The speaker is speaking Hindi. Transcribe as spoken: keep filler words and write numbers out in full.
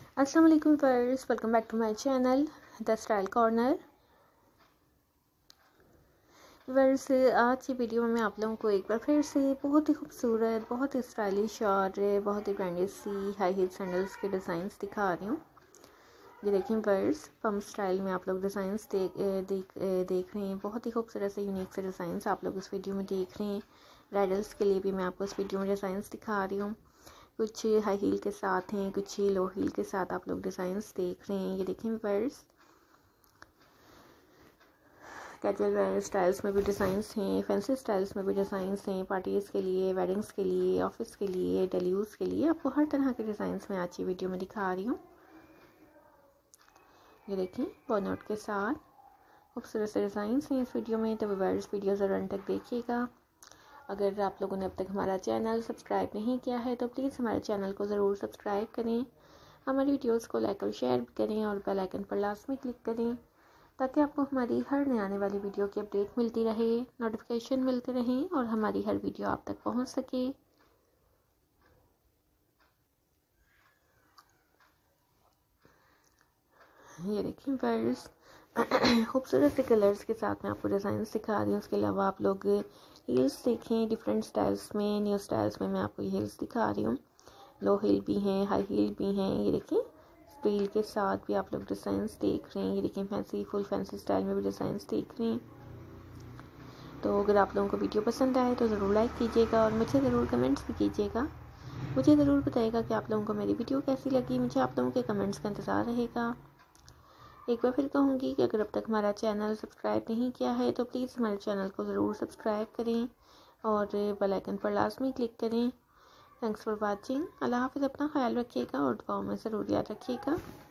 अस्सलाम वालेकुम friends, welcome back to my channel the style corner. वर्स आज की वीडियो में मैं आप लोगों को एक बार फिर से बहुत ही खूबसूरत, बहुत ही स्टाइलिश और बहुत ही ब्रांडेड सी हाई हील सैंडल्स के डिज़ाइंस दिखा रही हूँ। ये देखें वर्स, पम्प स्टाइल में आप लोग डिज़ाइंस देख देख देख रहे हैं। बहुत ही खूबसूरत से यूनिक से डिज़ाइंस आप लोग इस वीडियो में देख रहे हैं। ब्राइडल्स के लिए भी मैं आपको इस वीडियो में डिज़ाइंस दिखा रही हूँ। कुछ हाई हील के साथ हैं, कुछ लो हील के साथ आप लोग डिज़ाइंस देख रहे हैं। ये देखें वर्स, कैजुअल वेयर स्टाइल्स में भी डिज़ाइंस हैं, फैंसी स्टाइल्स में भी डिज़ाइंस हैं, पार्टीज़ के लिए, वेडिंग्स के लिए, ऑफिस के लिए, डेली यूज़ के लिए आपको हर तरह के डिज़ाइंस मैं आज की वीडियो में दिखा रही हूँ। ये देखें बॉनट के साथ खूबसूरत से डिज़ाइंस हैं इस वीडियो में, तो व्यूअर्स वीडियो ज़रूर अंत तक देखिएगा। अगर आप लोगों ने अब तक हमारा चैनल सब्सक्राइब नहीं किया है तो प्लीज़ हमारे चैनल को ज़रूर सब्सक्राइब करें, हमारी वीडियोस को लाइक और शेयर करें और बेल आइकन पर लाजमी क्लिक करें ताकि आपको हमारी हर नई आने वाली वीडियो की अपडेट मिलती रहे, नोटिफिकेशन मिलते रहें और हमारी हर वीडियो आप तक पहुंच सके। ये देखिए वर्स, खूबसूरत से कलर्स के साथ मैं आपको डिज़ाइंस दिखा रही हूँ। उसके अलावा आप लोग हील्स देखें, डिफरेंट स्टाइल्स में, न्यू स्टाइल्स में मैं आपको ये हील्स दिखा रही हूँ। लो हील भी हैं, हाई हील भी हैं। ये देखिए स्टील के साथ भी आप लोग डिज़ाइंस देख रहे हैं। ये देखिए फैंसी, फुल फैंसी स्टाइल में भी डिज़ाइंस देख रहे हैं। तो अगर आप लोगों को वीडियो पसंद आए तो ज़रूर लाइक कीजिएगा और मुझे ज़रूर कमेंट्स भी कीजिएगा। मुझे ज़रूर बताइएगा कि आप लोगों को मेरी वीडियो कैसी लगी। मुझे आप लोगों के कमेंट्स का इंतज़ार रहेगा। एक बार फिर कहूँगी कि अगर अब तक हमारा चैनल सब्सक्राइब नहीं किया है तो प्लीज़ हमारे चैनल को ज़रूर सब्सक्राइब करें और बेल आइकन पर लाजमी क्लिक करें। Thanks for watching. अल्लाह हाफ़िज़। अपना ख्याल रखिएगा और दुआओं में ज़रूर याद रखिएगा।